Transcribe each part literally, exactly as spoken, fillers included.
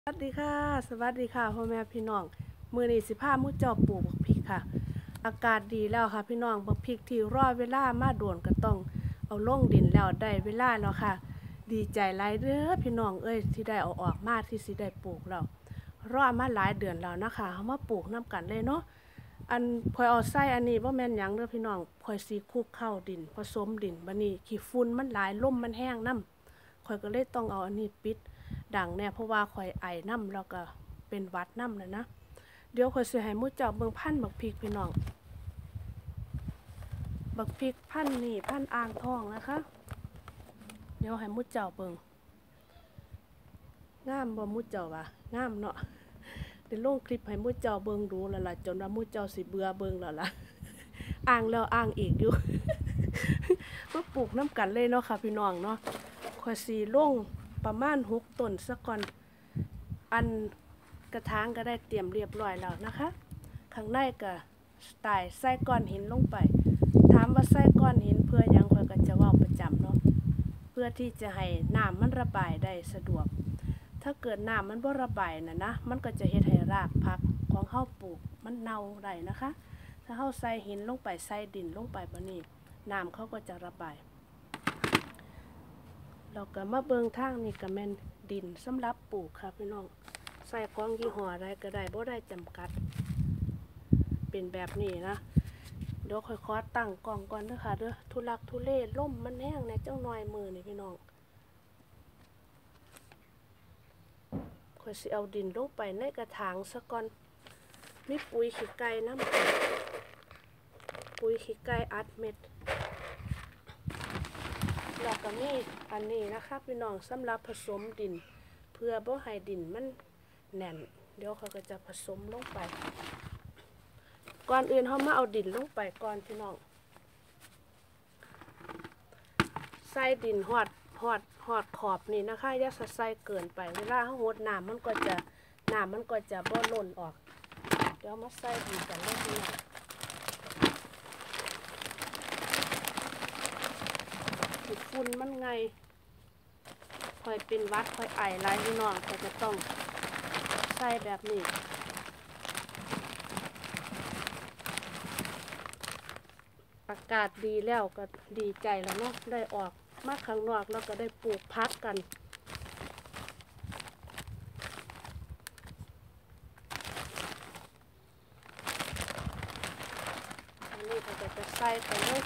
สวัสดีค่ะสวัสดีค่ะพ่อแม่พี่น้องมือนี้สิพามุเจ้าปลูกบักพริกค่ะอากาศดีแล้วค่ะพี่น้องบักพริกที่รอเวลามาโดนก็ต้องเอาลงดินแล้วได้เวลาแล้วค่ะดีใจหลายเด้อพี่น้องเอ้ยที่ได้เอาออกมาที่สิได้ปลูกแล้วรอมาหลายเดือนแล้วนะคะเขามาปลูกน้ำกันเลยเนาะอันพอยเอาไส้อันนี้ว่าแม่นหยังเด้อพี่น้องพอยสีคลุกเข้าดินผสมดินบัดนี้ขี้ฝุ่นมันหลายลมมันแห้งน้ำข่อยก็เลยต้องเอาอันนี้ปิดดังแน่เพราะว่าข่อยไอน้ำแล้วก็เป็นวัดน้ำนะนะเดี๋ยวข่อยสิให้มุ้เจ้าเบิ่งพันธุ์บักพริกพี่น้องบักพริกพันธุ์นี่พันธุ์อ่างทองนะคะเดี๋ยวให้มุ้เจ้าเบิ่งงามบ่มุ้เจ้าว่างามเนาะเดี๋ยวลงคลิปให้มุ้เจ้าเบิ่งดูแล้วล่ะจนว่ามุ้เจ้าสิเบื่อเบิ่งแล้วล่ะอ่างแล้วอ่างอีกอยู่ มาปลูกน้ำกันเลยเนาะค่ะพี่น้องเนาะข่อยสิลงประมาณหกต้นซะก่อนอันกระถางก็ได้เตรียมเรียบร้อยแล้วนะคะข้างในก็สไตล์ใส่ก้อนหินลงไปถามว่าใส่ก้อนหินเพื่อยังข่อยก็จะว่าประจำเนาะเพื่อที่จะให้น้ำมันระบายได้สะดวกถ้าเกิดน้ำมันบ่ระบายน่ะนะมันก็จะเฮ็ดให้รากผักของเฮาปลูกมันเน่าได้นะคะถ้าเฮาใส่หินลงไปใส่ดินลงไปบัดนี้น้ำเขาก็จะระบายเราก็มาเบิ่งทางนี่ก็แม่นดินสำหรับปลูกค่ะพี่น้องใส่ของยี่ห้อใดก็ได้บ่ได้จำกัดเป็นแบบนี้นะเดี๋ยวค่อยๆตั้งกล่องก่อนเด้อค่ะเด้อทุลักทุเลล่มมันแห้งในจังหน่อยมือนี่พี่น้องค่อยสิเอาดินลงไปในกระถางซะก่อนมีปุ๋ยขี้ไก่น้ำปุ๋ยขี้ไก่อัดเม็ดแล้วก็มีอันนี้นะคะพี่น้องสำหรับผสมดินเพื่อบ่ให้ดินมันแน่นเดี๋ยวเขาก็จะผสมลงไปก่อนอื่นเขามาเอาดินลงไปก่อนพี่น้องใส่ดินหอดหอดหอดขอบนี่นะคะอย่าใส่เกินไปเวลาเขาหดน้ำมันก็จะน้ำมันก็จะบ่หล่นออกเดี๋ยวมาใส่ดินกันเลยพี่น้องฝุ่นมันไงคอยเป็นวัดคอยไอไรพี่น้องก็จะต้องใส่แบบนี้อากาศดีแล้วก็ดีใจแล้วเนาะได้ออกมาข้างนอกแล้วก็ได้ปลูกพักกันอันนี้ก็จะใส่ไปเลย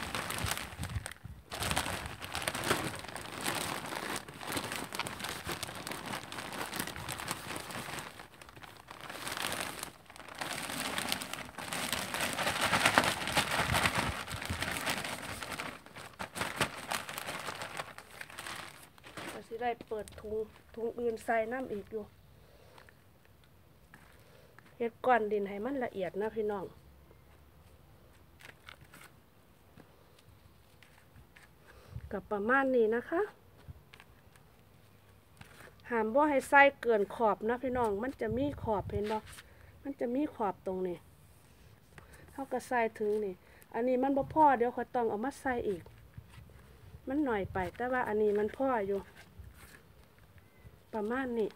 ได้เปิดถุงถุงอื่นใส่น้ำอีกอยู่เฮ็ดก้อนดินให้มันละเอียดนะพี่น้องกับประมาณนี้นะคะห้ามบ่ให้ใส่เกินขอบนะพี่น้องมันจะมีขอบเห็นบ่มันจะมีขอบตรงนี้เท่ากับใส่ถึงนี่อันนี้มันบ่พอเดี๋ยวค่อยต้องเอามาใส่อีกมันหน่อยไปแต่ว่าอันนี้มันพออยู่ประมาณนี้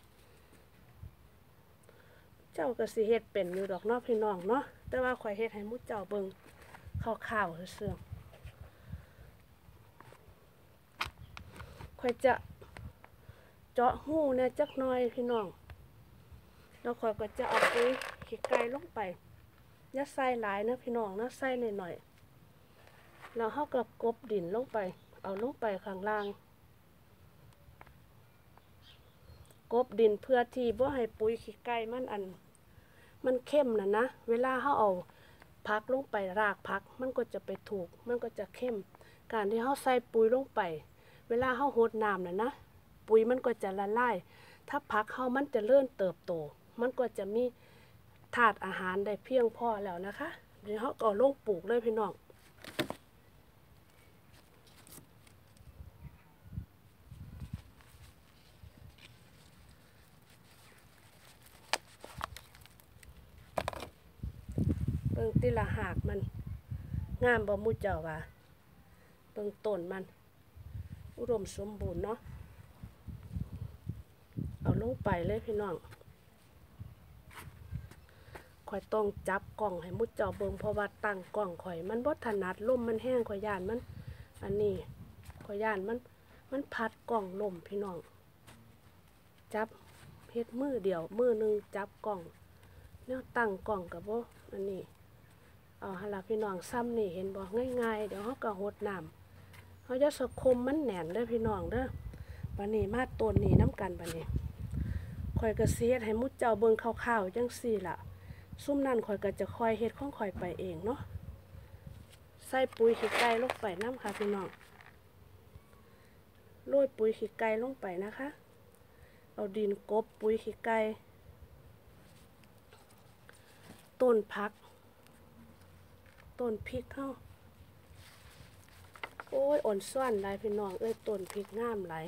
เจ้าก็สิเฮ็ดเป็นอยู่ดอกเนาะพี่น้องเนาะแต่ว่าข่อยเฮ็ดให้มุ้เจ้าเบิ่งข่าวๆซื่อๆข่อยจะเจาะหูเนี่ยจักหน่อยพี่น้องแล้วข่อยก็จะเอาปุ๋ยขี้ไก่ลงไปอย่าใส่หลายนะพี่น้องนะใส่หน่อยๆแล้วเฮาก็กบดินลงไปเอาลงไปข้างล่างกบดินเพื่อที่บ่ให้ปุ๋ยขี้ไก่มันอันมันเข้มน่ะนะเวลาเฮาเอาพักลงไปรากพักมันก็จะไปถูกมันก็จะเข้มการที่เฮาใส่ปุ๋ยลงไปเวลาเฮาหดน้ำน่ะนะปุ๋ยมันก็จะละลายถ้าพักเฮามันจะเริ่มเติบโตมันก็จะมีธาตุอาหารได้เพียงพอแล้วนะคะเดี๋ยวเฮาก็ลงปลูกเลยพี่น้องเบิ่งติละหากมันงามบ่มุ้เจ้าว่าเบิ่งต้นมันอุดมสมบูรณ์เนาะเอาลงไปเลยพี่น้องข่อยต้องจับกล่องให้มุดเจ้าเบิ่งเพราะว่าตั้งกล่องข่อยมันบ่ถนัดลมมันแห้งข่อยย่านมันอันนี้ข่อยย่านมันมันพัดกล่องลมพี่น้องจับเฮ็ดมือเดียวมือนึงจับกล่องแนวตั้งกล่องก็บ่อันนี้เอาหั่นล่ะพี่น้องซ้ำนี่เห็นบ่ง่ายๆเดี๋ยวเฮาก็หดน้ำเฮาจะสะคมมันแหนมเด้อพี่น้องเด้อบัดนี้มาต้นนี้นำกันบัดนี้ข่อยก็สิเฮ็ดให้มุดเจ้าเบิ่งคร่าวๆจังซี่ล่ะซุ่มนั่นข่อยก็จะคอยเฮ็ดของข่อยไปเองเนาะใส่ปุ๋ยขี้ไก่ลงไปน้ำค่ะพี่น้องโรยปุ๋ยขี้ไก่ลงไปนะคะเอาดินกบปุ๋ยขี้ไก่ต้นผักต้นพริกเข้าโอ้ยอ่อนซ่อนหลายพี่น้องเอ้ยต้นพริกงามหลาย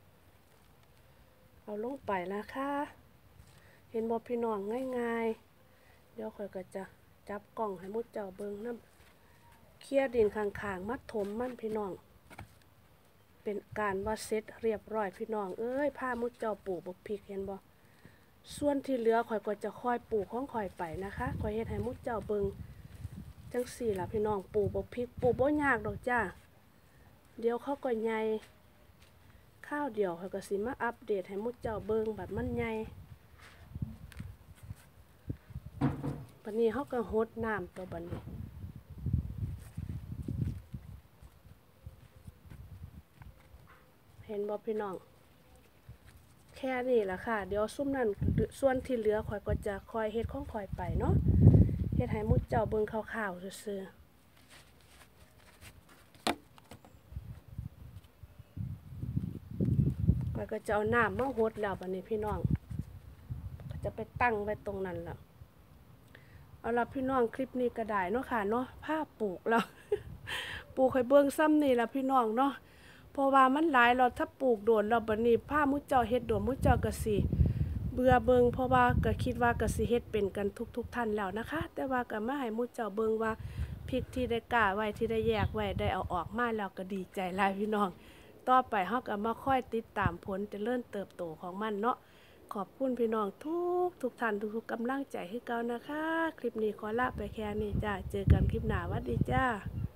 เอาลงไปนะคะเห็นบ่พี่น้องง่ายๆเดี๋ยวข่อยก็จะจับกล่องให้มุดเจ้าเบิ่งน้ำเคลียร์ดินข้างๆมัดถมมันพี่น้องเป็นการว่าเสร็จเรียบร้อยพี่น้องเอ้ยผ้ามุดเจ้าปลูกบักพริกเห็นบ่ส่วนที่เหลือข่อยก็จะค่อยปลูกของข่อยไปนะคะข่อยเฮ็ดให้มุดเจ้าเบิ่งจังสี่ล่ะพี่น้องปลูกบักพริกปลูกบ่ยากดอกจ้าเดี๋ยวเขาก็ใหญ่ข้าวเดียวข่อยก็สิมาอัปเดตให้มุดเจ้าเบิ่งแบบมันใหญ่บัดนี้เขาก็หดน้ำตัวบัดนี้เห็นบ่พี่น้องแค่นี้แหละค่ะเดี๋ยวซุ่มนั่นส่วนที่เหลือข่อยก็จะคอยเฮ็ดของข่อยไปเนาะเฮ็ดให้มุดเจ้าเบิ่งคร่าวๆซื่อๆข่อยก็จะเอาน้ำมาหดแล้วบัดนี้พี่น้องก็จะไปตั้งไว้ตรงนั้นล่ะเอาล่ะพี่น้องคลิปนี้ก็ได้เนาะค่ะเนาะผ้าปลูกแล้ว ปลูกให้เบิ่งซ้ำนี่ล่ะพี่น้องเนาะเพราะว่ามันหลายเราถ้าปลูกโดนเราบัดนี้ผ้ามุดเจ้าเฮ็ดโดนมุดเจ้าก็สิเบื่อเบิ่งเพราะว่าก็คิดว่าก็สิเฮ็ดเป็นกันทุกๆท่านแล้วนะคะแต่ว่าก็มาให้มุดเจ้าเบิ่งว่าพริกที่ได้ก้าไว้ที่ได้แยกไว้ได้เอาออกมาแล้วก็ดีใจหลายพี่น้องต่อไปเฮาก็มาค่อยติดตามผลเจริญเติบโตของมันเนาะขอบคุณพี่น้องทุกทุกท่านทุกๆกำลังใจให้เก่านะคะคลิปนี้ขอลาไปแค่นี้จ้าเจอกันคลิปหน้าสวัสดีจ้า